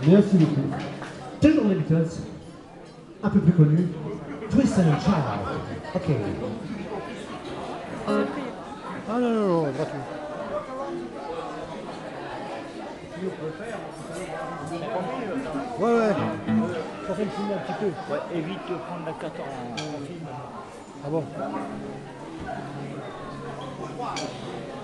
Merci beaucoup. Toujours les Beatles, un peu plus connus, Twist and Shout. Ok. Ah non, non, non, gratuit. Ouais, ouais. Ça fait me filmer un petit peu. Ouais, évite de prendre la 4 en film. Ah bon?